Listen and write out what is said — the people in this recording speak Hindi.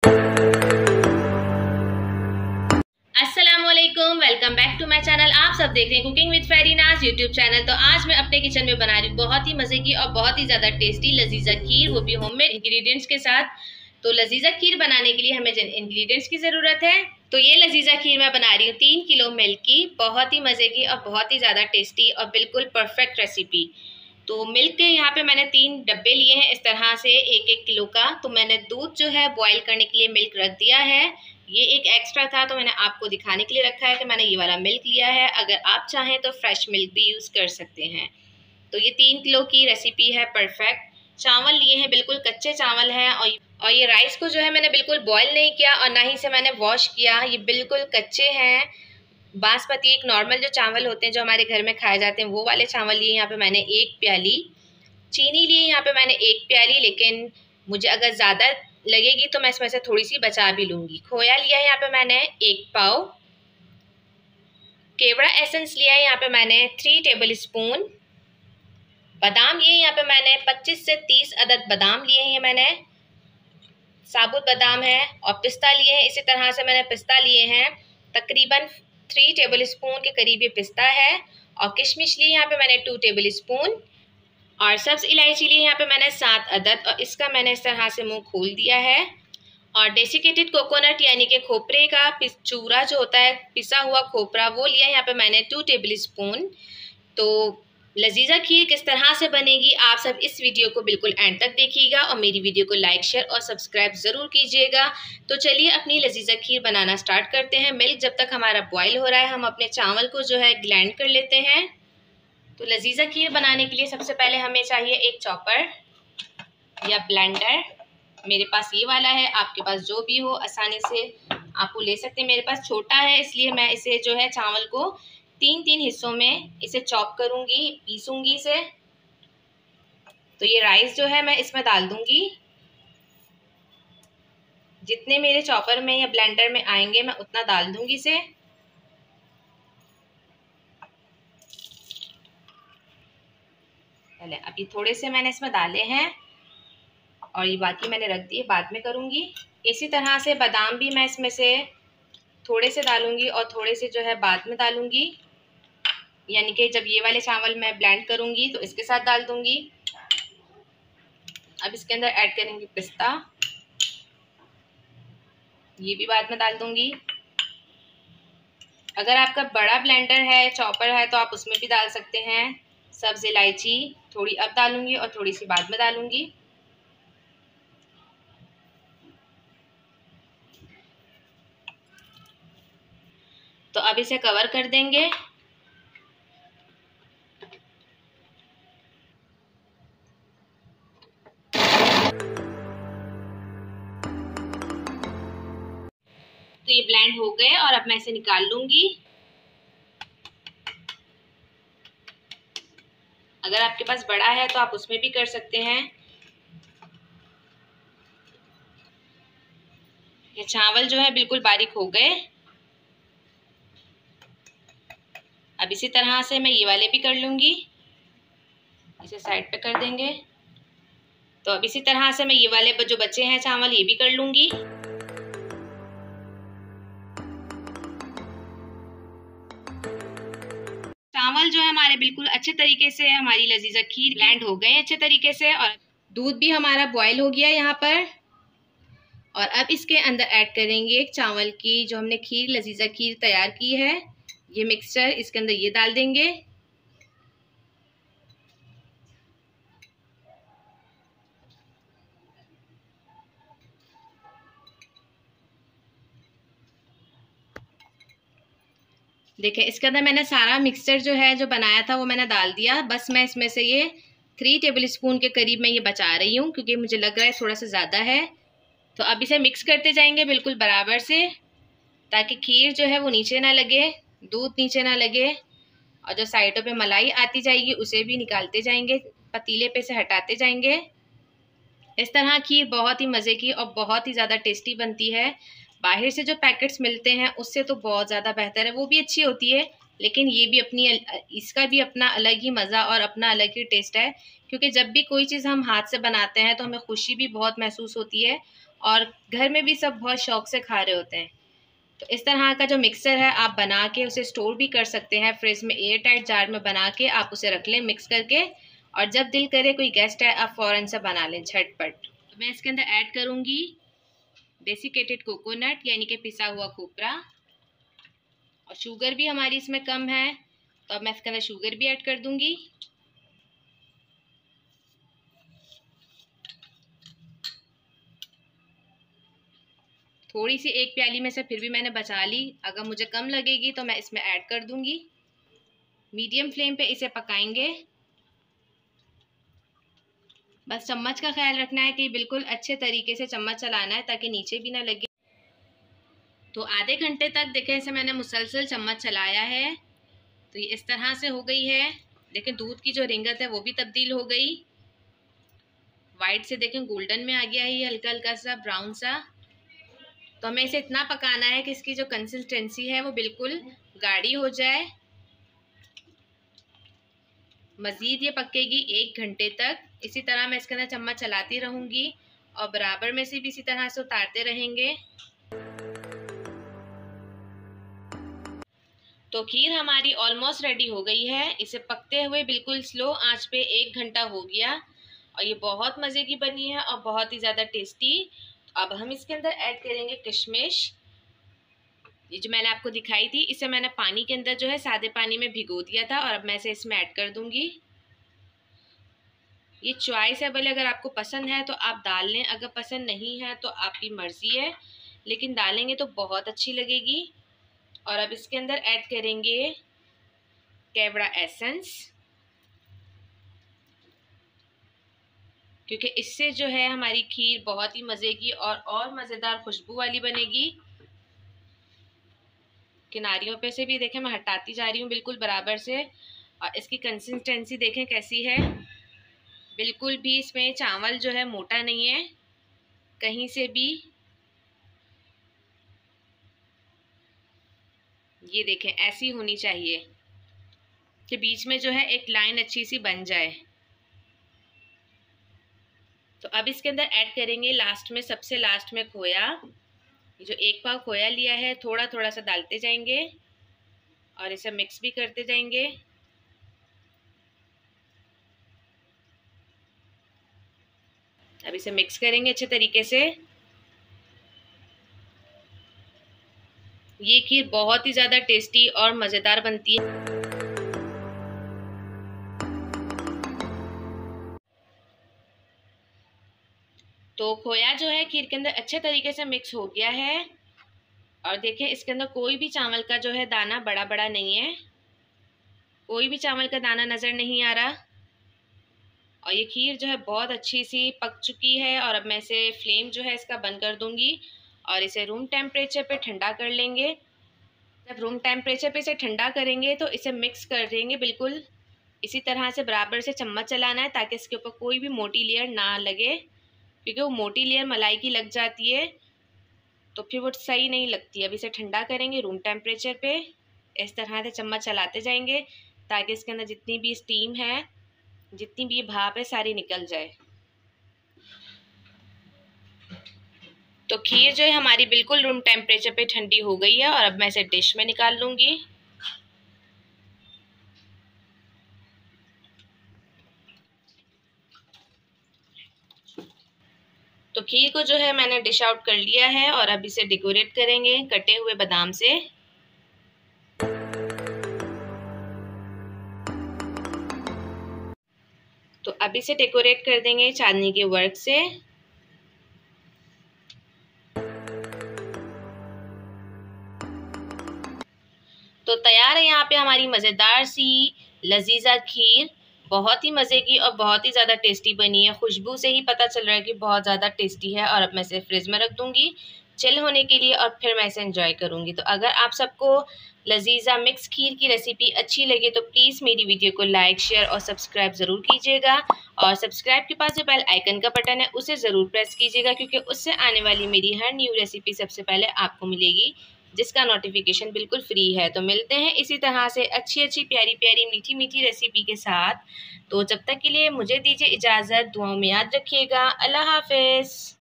अस्सलामुअलैकुम, welcome back to my channel. आप सब देख रहे हैं cooking with Farinaz YouTube channel. तो आज मैं अपने किचन में बना रही हूँ बहुत ही मज़े की और बहुत ही ज़्यादा टेस्टी लजीजा खीर, वो भी होममेड इंग्रेडिएंट्स के साथ। तो लजीजा खीर बनाने के लिए हमें जिन इंग्रेडिएंट्स की ज़रूरत है, तो ये लजीजा खीर मैं बना रही हूँ 3 किलो मिल्क की। बहुत ही मज़े की और बहुत ही ज़्यादा टेस्टी और बिल्कुल परफेक्ट रेसिपी। तो मिल्क के यहाँ पे मैंने 3 डब्बे लिए हैं, इस तरह से 1-1 किलो का। तो मैंने दूध जो है बॉईल करने के लिए मिल्क रख दिया है। ये एक एक्स्ट्रा था तो मैंने आपको दिखाने के लिए रखा है कि मैंने ये वाला मिल्क लिया है। अगर आप चाहें तो फ्रेश मिल्क भी यूज़ कर सकते हैं। तो ये 3 किलो की रेसिपी है परफेक्ट। चावल लिए हैं, बिल्कुल कच्चे चावल हैं। और ये राइस को जो है मैंने बिल्कुल बॉईल नहीं किया और ना ही से मैंने वॉश किया, ये बिल्कुल कच्चे हैं। बासमती एक नॉर्मल जो चावल होते हैं जो हमारे घर में खाए जाते हैं, वो वाले चावल लिए यहाँ पे मैंने 1 प्याली। चीनी लिए यहाँ पे मैंने 1 प्याली, लेकिन मुझे अगर ज़्यादा लगेगी तो मैं इसमें से थोड़ी सी बचा भी लूँगी। खोया लिया है यहाँ पे मैंने 1 पाव। केवड़ा एसेंस लिया है यहाँ पे मैंने 3 टेबल स्पून। बादाम लिए यहाँ पे मैंने 25 से 30 अदद बादाम लिए हैं मैंने, साबुत बादाम है। और पिस्ता लिए हैं, इसी तरह से मैंने पिस्ता लिए हैं तकरीबन 3 टेबल स्पून के करीब ये पिस्ता है। और किशमिश लिए यहाँ पे मैंने 2 टेबल स्पून। और सब्ज़ इलायची लिए यहाँ पे मैंने 7 अदद, और इसका मैंने इस तरह से मुंह खोल दिया है। और डेसिकेटेड कोकोनट यानी कि खोपरे का चूरा जो होता है, पिसा हुआ खोपरा, वो लिया यहाँ पे मैंने 2 टेबल स्पून। तो लजीजा खीर किस तरह से बनेगी आप सब इस वीडियो को बिल्कुल एंड तक देखिएगा और मेरी वीडियो को लाइक शेयर और सब्सक्राइब ज़रूर कीजिएगा। तो चलिए अपनी लजीजा खीर बनाना स्टार्ट करते हैं। मिल्क जब तक हमारा बॉयल हो रहा है, हम अपने चावल को जो है ग्राइंड कर लेते हैं। तो लजीजा खीर बनाने के लिए सबसे पहले हमें चाहिए एक चॉपर या ब्लेंडर। मेरे पास ये वाला है, आपके पास जो भी हो आसानी से आप वो ले सकते हैं। मेरे पास छोटा है, इसलिए मैं इसे जो है चावल को 3-3 हिस्सों में इसे चॉप करूँगी, पीसूँगी इसे। तो ये राइस जो है मैं इसमें डाल दूँगी। जितने मेरे चॉपर में या ब्लेंडर में आएंगे मैं उतना डाल दूँगी इसे। पहले अभी थोड़े से मैंने इसमें डाले हैं और ये बाकी मैंने रख दिए, बाद में करूँगी। इसी तरह से बादाम भी मैं इसमें से थोड़े से डालूँगी और थोड़े से जो है बाद में डालूँगी, यानी कि जब ये वाले चावल मैं ब्लेंड करूँगी तो इसके साथ डाल दूँगी। अब इसके अंदर ऐड करेंगे पिस्ता, ये भी बाद में डाल दूँगी। अगर आपका बड़ा ब्लेंडर है, चॉपर है, तो आप उसमें भी डाल सकते हैं। सब्ज़ इलायची थोड़ी अब डालूँगी और थोड़ी सी बाद में डालूँगी। तो अब इसे कवर कर देंगे। तो ये ब्लेंड हो गए और अब मैं इसे निकाल लूँगी। अगर आपके पास बड़ा है तो आप उसमें भी कर सकते हैं। ये चावल जो है बिल्कुल बारीक हो गए। अब इसी तरह से मैं ये वाले भी कर लूँगी, इसे साइड पे कर देंगे। तो अब इसी तरह से मैं ये वाले जो बचे हैं चावल, ये भी कर लूँगी। चावल जो है हमारे बिल्कुल अच्छे तरीके से, हमारी लजीजा खीर ब्लेंड हो गए अच्छे तरीके से, और दूध भी हमारा बॉयल हो गया यहाँ पर। और अब इसके अंदर ऐड करेंगे चावल की जो हमने खीर, लजीजा खीर तैयार की है, ये मिक्सचर इसके अंदर ये डाल देंगे। देखें इसके अंदर मैंने सारा मिक्सचर जो है जो बनाया था वो मैंने डाल दिया। बस मैं इसमें से ये 3 टेबल स्पून के करीब मैं ये बचा रही हूँ, क्योंकि मुझे लग रहा है थोड़ा सा ज़्यादा है। तो अब इसे मिक्स करते जाएंगे बिल्कुल बराबर से, ताकि खीर जो है वो नीचे ना लगे, दूध नीचे ना लगे। और जो साइडों पे मलाई आती जाएगी उसे भी निकालते जाएंगे, पतीले पे से हटाते जाएंगे। इस तरह खीर बहुत ही मज़े की और बहुत ही ज़्यादा टेस्टी बनती है। बाहर से जो पैकेट्स मिलते हैं उससे तो बहुत ज़्यादा बेहतर है, वो भी अच्छी होती है, लेकिन ये भी इसका भी अपना अलग ही मज़ा और अपना अलग ही टेस्ट है। क्योंकि जब भी कोई चीज़ हम हाथ से बनाते हैं तो हमें खुशी भी बहुत महसूस होती है और घर में भी सब बहुत शौक से खा रहे होते हैं। तो इस तरह का जो मिक्सर है आप बना के उसे स्टोर भी कर सकते हैं फ्रिज में, एयर टाइट जार में बना के आप उसे रख लें मिक्स करके, और जब दिल करे कोई गेस्ट आए आप फ़ौरन से बना लें झटपट। तो मैं इसके अंदर ऐड करूँगी डेसिकेटेड कोकोनट यानी कि पिसा हुआ खोपरा, और शुगर भी हमारी इसमें कम है तो अब मैं इसके अंदर शुगर भी ऐड कर दूँगी। थोड़ी सी एक प्याली में से फिर भी मैंने बचा ली, अगर मुझे कम लगेगी तो मैं इसमें ऐड कर दूँगी। मीडियम फ्लेम पे इसे पकाएंगे। बस चम्मच का ख्याल रखना है कि बिल्कुल अच्छे तरीके से चम्मच चलाना है ताकि नीचे भी ना लगे। तो आधे घंटे तक देखें इसे मैंने मुसलसल चम्मच चलाया है, तो ये इस तरह से हो गई है। देखें दूध की जो रिंगत है वो भी तब्दील हो गई, वाइट से देखें गोल्डन में आ गया है ये हल्का हल्का सा ब्राउन सा। तो हमें इसे इतना पकाना है कि इसकी जो कंसिस्टेंसी है वो बिल्कुल गाढ़ी हो जाए। मज़ीद ये पकेगी 1 घंटे तक। इसी तरह मैं इसके अंदर चम्मच चलाती रहूँगी और बराबर में से भी इसी तरह से उतारते रहेंगे। तो खीर हमारी ऑलमोस्ट रेडी हो गई है। इसे पकते हुए बिल्कुल स्लो आंच पे 1 घंटा हो गया और ये बहुत मज़े की बनी है और बहुत ही ज़्यादा टेस्टी। अब हम इसके अंदर ऐड करेंगे किशमिश। ये जो मैंने आपको दिखाई थी इसे मैंने पानी के अंदर जो है सादे पानी में भिगो दिया था और अब मैं इसे इसमें ऐड कर दूंगी। ये चॉइस है, भले अगर आपको पसंद है तो आप डाल लें, अगर पसंद नहीं है तो आपकी मर्ज़ी है, लेकिन डालेंगे तो बहुत अच्छी लगेगी। और अब इसके अंदर ऐड करेंगे केवड़ा एसेंस, क्योंकि इससे जो है हमारी खीर बहुत ही मज़े की और मज़ेदार खुशबू वाली बनेगी। किनारियों पे से भी देखें मैं हटाती जा रही हूँ बिल्कुल बराबर से, और इसकी कंसिस्टेंसी देखें कैसी है। बिल्कुल भी इसमें चावल जो है मोटा नहीं है कहीं से भी। ये देखें ऐसी होनी चाहिए कि बीच में जो है एक लाइन अच्छी सी बन जाए। तो अब इसके अंदर ऐड करेंगे लास्ट में, सबसे लास्ट में खोया। ये जो 1 पाव खोया लिया है थोड़ा थोड़ा सा डालते जाएंगे और इसे मिक्स भी करते जाएंगे। अब इसे मिक्स करेंगे अच्छे तरीके से। ये खीर बहुत ही ज़्यादा टेस्टी और मज़ेदार बनती है। तो खोया जो है खीर के अंदर अच्छे तरीके से मिक्स हो गया है और देखिए इसके अंदर कोई भी चावल का जो है दाना बड़ा बड़ा नहीं है, कोई भी चावल का दाना नज़र नहीं आ रहा। और ये खीर जो है बहुत अच्छी सी पक चुकी है और अब मैं इसे फ्लेम जो है इसका बंद कर दूंगी और इसे रूम टेम्परेचर पे ठंडा कर लेंगे। जब रूम टेम्परेचर पे इसे ठंडा करेंगे तो इसे मिक्स कर देंगे बिल्कुल इसी तरह से, बराबर से चम्मच चलाना है ताकि इसके ऊपर कोई भी मोटी लेयर ना लगे, क्योंकि वो मोटी लेयर मलाई की लग जाती है तो फिर वो सही नहीं लगती। अब इसे ठंडा करेंगे रूम टेम्परेचर पे, इस तरह से चम्मच चलाते जाएंगे ताकि इसके अंदर जितनी भी स्टीम है, जितनी भी भाप है, सारी निकल जाए। तो खीर जो है हमारी बिल्कुल रूम टेम्परेचर पे ठंडी हो गई है और अब मैं इसे डिश में निकाल लूँगी। तो खीर को जो है मैंने डिश आउट कर लिया है और अब इसे डेकोरेट करेंगे कटे हुए बादाम से। तो अब इसे डेकोरेट कर देंगे चांदनी के वर्क से। तो तैयार है यहाँ पे हमारी मज़ेदार सी लजीजा खीर, बहुत ही मज़े की और बहुत ही ज़्यादा टेस्टी बनी है। खुशबू से ही पता चल रहा है कि बहुत ज़्यादा टेस्टी है। और अब मैं इसे फ्रिज में रख दूँगी चिल होने के लिए और फिर मैं इसे एंजॉय करूँगी। तो अगर आप सबको लजीजा मिक्स खीर की रेसिपी अच्छी लगे तो प्लीज़ मेरी वीडियो को लाइक शेयर और सब्सक्राइब ज़रूर कीजिएगा, और सब्सक्राइब के पास जो बेल आइकन का बटन है उसे ज़रूर प्रेस कीजिएगा, क्योंकि उससे आने वाली मेरी हर न्यू रेसिपी सबसे पहले आपको मिलेगी, जिसका नोटिफिकेशन बिल्कुल फ्री है। तो मिलते हैं इसी तरह से अच्छी अच्छी प्यारी प्यारी मीठी मीठी रेसिपी के साथ। तो जब तक के लिए मुझे दीजिए इजाज़त, दुआओं में याद रखिएगा। अल्लाह हाफ़िज़।